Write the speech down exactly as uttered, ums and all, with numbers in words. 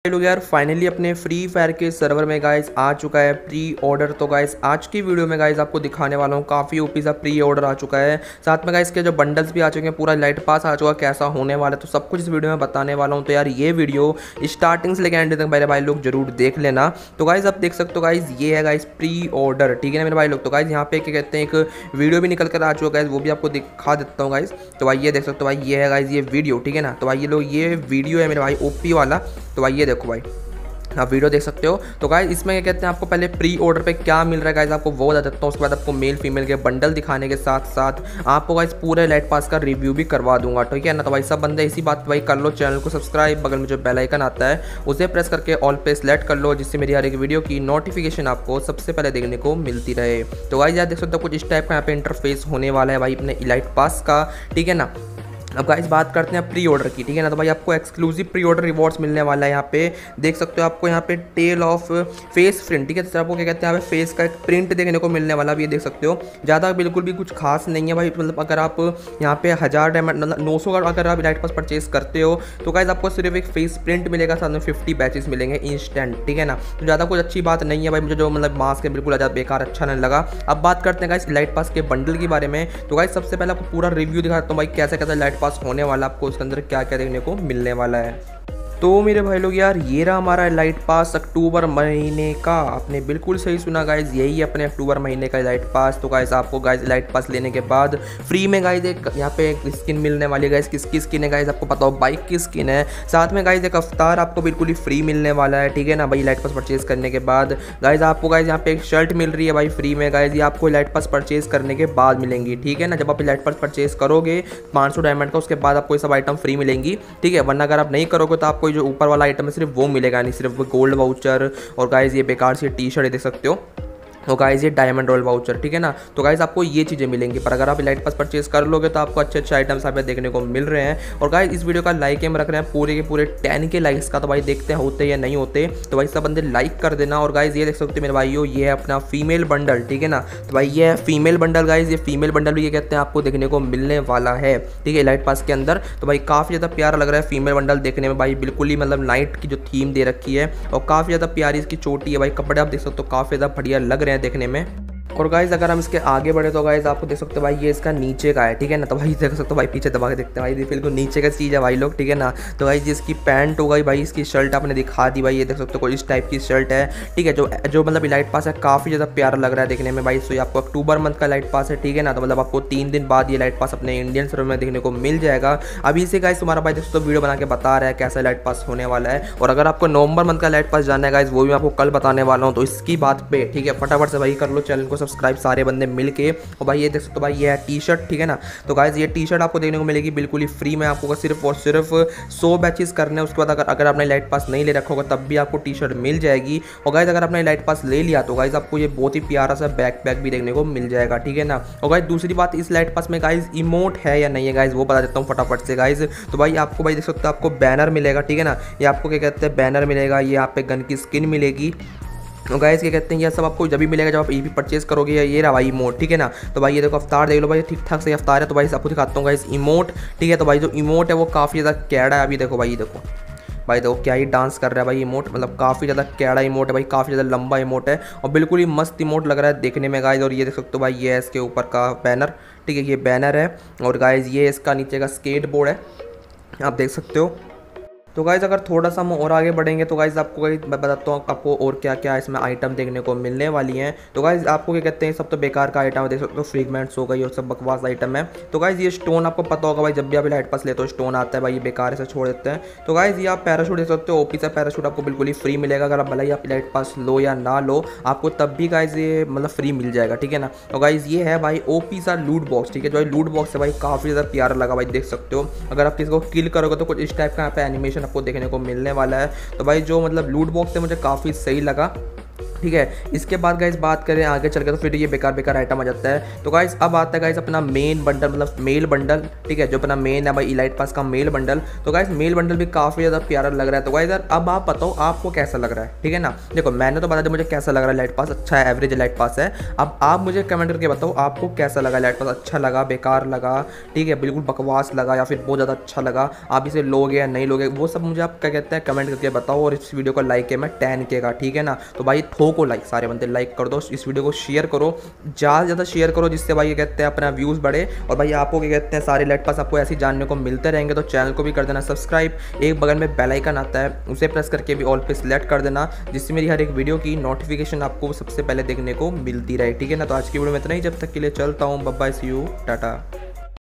लोग यार फाइनली अपने फ्री फायर के सर्वर में गाइस आ चुका है प्री ऑर्डर। तो गाइस आज की वीडियो में गाइस आपको दिखाने वाला हूँ काफ़ी ओपी सा प्री ऑर्डर आ चुका है। साथ में गाइस के जो बंडल्स भी आ चुके हैं, पूरा लाइट पास आ चुका है, कैसा होने वाला है तो सब कुछ इस वीडियो में बताने वाला हूँ। तो यार ये वीडियो स्टार्टिंग से लेकर एंड तक मेरे भाई लोग जरूर देख लेना। तो गाइस आप देख सकते हो गाइस ये है गाइस प्री ऑर्डर, ठीक है ना मेरे भाई लोग। तो गाइस यहाँ पे क्या कहते हैं एक वीडियो भी निकल कर आ चुका है, वो भी आपको दिखा देता हूँ गाइस। तो भाई ये देख सकते हो भाई ये है गाइस ये वीडियो, ठीक है ना। तो भाई ये लोग ये वीडियो है मेरे भाई ओपी वाला। तो भाई ये देखो भाई आप वीडियो देख सकते हो। तो गाइस इसमें क्या कहते हैं आपको पहले प्री ऑर्डर पे क्या मिल रहा है गाइस आपको वो बता देता हूँ। उसके बाद आपको मेल फीमेल के बंडल दिखाने के साथ साथ आपको गाइस पूरे लाइट पास का रिव्यू भी करवा दूंगा, ठीक है ना। तो भाई सब बंदे इसी बात भाई कर लो, चैनल को सब्सक्राइब, बगल में जो बेल आइकन आता है उसे प्रेस करके ऑल पे सेलेक्ट कर लो, जिससे मेरी हर एक वीडियो की नोटिफिकेशन आपको सबसे पहले देखने को मिलती रहे। तो गाइस यार देख सकते हो कुछ इस टाइप का यहाँ पे इंटरफेस होने वाला है भाई अपने लाइट पास का, ठीक है ना। अब गाइस बात करते हैं प्री ऑर्डर की, ठीक है ना। तो भाई आपको एक्सक्लूसिव प्री ऑर्डर रिवॉर्ड्स मिलने वाला है। यहाँ पे देख सकते हो आपको यहाँ पे टेल ऑफ फेस प्रिंट, ठीक है। तो आपको क्या कहते हैं यहाँ पे फेस का एक प्रिंट देखने को मिलने वाला भी, ये देख सकते हो। ज़्यादा बिल्कुल भी कुछ खास नहीं है भाई, मतलब अगर आप यहाँ पे हज़ार डायमंड मतलब नौ सौ का अगर आप लाइट पास परचेज करते हो तो गाइस आपको सिर्फ एक फेस प्रिंट मिलेगा, साथ में फिफ्टी बैचेस मिलेंगे इंस्टेंट, ठीक है ना। तो ज़्यादा कुछ अच्छी बात नहीं है भाई, मुझे जो मतलब मास्क है बिल्कुल ज़्यादा बेकार अच्छा नहीं लगा। अब बात करते हैं गाइस लाइट पास के बंडल के बारे में। तो गाइस सबसे पहले आपको पूरा रिव्यू दिखाता हूँ भाई कैसे कैसे लाइट पास होने वाला, आपको उसके अंदर क्या क्या देखने को मिलने वाला है। तो मेरे भाई लोग यार ये रहा हमारा लाइट पास अक्टूबर महीने का। आपने बिल्कुल सही सुना गाइज, यही है अपने अक्टूबर महीने का लाइट पास। तो गाइज आपको गाइज लाइट पास लेने के बाद फ्री में गाइज एक यहाँ पे एक स्किन मिलने वाली है। गाइज किसकी स्किन है गाइज आपको पता हो, बाइक की स्किन है। साथ में गाइज एक अवतार आपको बिल्कुल ही फ्री मिलने वाला है, ठीक है ना भाई। लाइट पास परचेज करने के बाद गाइज आपको गाइज यहाँ पे एक शर्ट मिल रही है भाई फ्री में गाइज, ये आपको लाइट पास परचेज करने के बाद मिलेंगी, ठीक है ना। जब आप लाइट पास परचेज करोगे पाँच सौ डायमंड का, उसके बाद आपको ये सब आइटम फ्री मिलेंगी, ठीक है। वरना अगर आप नहीं करोगे तो आपको जो ऊपर वाला आइटम सिर्फ वो मिलेगा, नहीं सिर्फ गोल्ड वाउचर। और गाइस ये बेकार सी टी शर्ट देख सकते हो, तो गाइस ये डायमंड रोल वाउचर, ठीक है ना। तो गाइस आपको ये चीज़ें मिलेंगी, पर अगर आप लाइट पास परचेज कर लोगे तो आपको अच्छे अच्छे आइटम्स यहाँ पे देखने को मिल रहे हैं। और गाइस इस वीडियो का लाइक हम रख रहे हैं पूरे के पूरे टेन के लाइक्स का। तो भाई देखते हैं होते या नहीं होते, तो भाई सब बंदे लाइक कर देना। और गाइस ये देख सकते हो मेरे भाइयों ये है अपना फीमेल बंडल, ठीक है ना। तो भाई ये है फीमेल बंडल गाइस, ये फीमेल बंडल भी ये कहते हैं आपको देखने को मिलने वाला है, ठीक है, लाइट पास के अंदर। तो भाई काफ़ी ज़्यादा प्यारा लग रहा है फीमेल बंडल देखने में भाई, बिल्कुल ही मतलब नाइट की जो थीम दे रखी है और काफ़ी ज़्यादा प्यारी इसकी चोटी है भाई। कपड़े आप देख सकते हो काफ़ी ज़्यादा बढ़िया लग रहे हैं देखने में। और गाइज अगर हम इसके आगे बढ़े तो गाइज आपको देख सकते हो भाई ये इसका नीचे का है, ठीक है ना। तो भाई देख सकते हो भाई पीछे दबा के देखते हैं भाई बिल्कुल नीचे का चीज़ है भाई लोग, ठीक है ना। तो भाई जिसकी पैंट हो गई भाई, इसकी शर्ट आपने दिखा दी भाई, ये देख सकते हो कोई इस टाइप की शर्ट है, ठीक है। जो जो मतलब लाइट पास है काफ़ी ज़्यादा प्यारा लग रहा है देखने में भाई। सो ये आपको अक्टूबर मंथ का लाइट पास है, ठीक है ना। तो मतलब आपको तीन दिन बाद ये लाइट पास अपने इंडियन सर्वर में देखने को मिल जाएगा। अभी से गाइज तुम्हारा भाई देख सकते हो वीडियो बना के बता रहा है कैसा लाइट पास होने वाला है। और अगर आपको नवंबर मंथ का लाइट पास जानना है गाइज, वो भी मैं आपको कल बताने वाला हूँ। तो इसकी बात पे ठीक है फटाफट से भाई कर लो चैनल को सब्सक्राइब सारे बंदे मिलके। और भाई ये देख सकते हो भाई ये है टी शर्ट, ठीक है ना। तो गाइज ये टी शर्ट आपको देखने को मिलेगी बिल्कुल ही फ्री में, आपको सिर्फ और सिर्फ सौ बैचेस करने हैं। उसके बाद अगर अगर आपने लाइट पास नहीं ले रखा होगा तब भी आपको टी शर्ट मिल जाएगी। और गाइज अगर आपने लाइट पास ले लिया तो गाइज आपको ये बहुत ही प्यारा सा बैक पैक भी देखने को मिल जाएगा, ठीक है ना। और गाइज दूसरी बात इस लाइट पास में गाइज इमोट है या नहीं है गाइज वो बता देता हूँ फटाफट से गाइज। तो भाई आपको भाई देख सकते हो आपको बैनर मिलेगा, ठीक है ना। ये आपको क्या कहते हैं बैनर मिलेगा, ये यहाँ पे गन की स्किन मिलेगी। तो गाइस क्या कहते हैं ये सब आपको जब भी मिलेगा जब आप ईवी परचेज करोगे। ये रहा भाई इमोट, ठीक है ना। तो भाई ये देखो अवतार देख लो भाई, ठीक ठाक से अवतार है। तो भाई आपको दिखाता हूँ गाइस इमोट, ठीक है। तो भाई जो इमोट है वो काफ़ी ज़्यादा कैड़ा है, अभी देखो भाई देखो भाई देखो क्या ही डांस कर रहा है भाई इमोट, मतलब काफ़ी ज़्यादा कैड़ा इमोट है भाई, काफ़ी ज़्यादा लंबा इमोट है और बिल्कुल ही मस्त इमोट लग रहा है देखने में गाइज। और ये देख सकते हो भाई ये है इसके ऊपर का बैनर, ठीक है, ये बैनर है। और गाइज ये इसका नीचे का स्केट बोर्ड है, आप देख सकते हो। तो गाइज़ अगर थोड़ा सा हम और आगे बढ़ेंगे तो गाइज़ आपको गाइज मैं बताता हूँ आपको और क्या क्या इसमें आइटम देखने को मिलने वाली हैं। तो गाइज़ आपको क्या कहते हैं सब तो बेकार का आइटम है, देख सकते हो फ्रीगमेंट्स हो गई और सब बकवास आइटम है। तो गाइज़ ये स्टोन आपको पता होगा भाई, जब भी आप लाइट पास लेते हो स्टोन आता है भाई, ये बेकार से छोड़ देते हैं। तो गाइज़ ये आप पैराशूट देख सकते हो, ओपी सा पैराशूट आपको बिल्कुल ही फ्री मिलेगा। अगर आप भले ही आप लाइट पास लो या ना लो आपको तब भी गाइज़ ये मतलब फ्री मिल जाएगा, ठीक है ना। तो गाइज़ ये है भाई ओपी सा लूट बॉक्स, ठीक है। जो लूट बॉक्स है भाई काफ़ी ज़्यादा प्यारा लगा भाई, देख सकते हो। अगर आप किसी को किल करोगे तो कुछ इस टाइप का यहाँ पे एनिमेशन आपको देखने को मिलने वाला है। तो भाई जो मतलब लूट बॉक्स है मुझे काफ़ी सही लगा। ठीक है। इसके बाद गाइस बात करें आगे चल के तो फिर ये बेकार बेकार आइटम आ जाता है। तो गाइस अब आता है गाइस अपना मेन बंडल, मतलब मेल बंडल, ठीक है, जो अपना मेन है भाई इलाइट पास का मेल बंडल। तो गाइस मेल बंडल भी काफ़ी ज़्यादा प्यारा लग रहा है। तो गाइस यार अब आप बताओ आपको कैसा लग रहा है, ठीक है ना। देखो मैंने तो बता दिया मुझे कैसा लग रहा है, लाइट पास अच्छा है, एवरेज लाइट पास है। अब आप मुझे कमेंट करके बताओ आपको कैसा लगा, लाइट पास अच्छा लगा, बेकार लगा, ठीक है, बिल्कुल बकवास लगा या फिर बहुत ज़्यादा अच्छा लगा, आप इसे लोगे या नहीं लोगे, वो सब मुझे आप क्या कहते हैं कमेंट करके बताओ। और इस वीडियो को लाइक है मैं टेन के का, ठीक है ना। तो भाई ठोको लाइक, सारे बंदे लाइक कर दो, इस वीडियो को शेयर करो, ज़्यादा से ज़्यादा शेयर करो, जिससे भाई ये कहते हैं अपना व्यूज़ बढ़े। और भाई आपको क्या कहते हैं सारे लाइट पास आपको ऐसे जानने को मिलते रहेंगे। तो चैनल को भी कर देना सब्सक्राइब, एक बगल में बेल आइकन आता है उसे प्रेस करके भी ऑल पे सिलेक्ट कर देना, जिससे मेरी हर एक वीडियो की नोटिफिकेशन आपको सबसे पहले देखने को मिलती रहे, ठीक है ना। तो आज की वीडियो में इतना ही, जब तक के लिए चलता हूँ, bye bye, see you, Tata.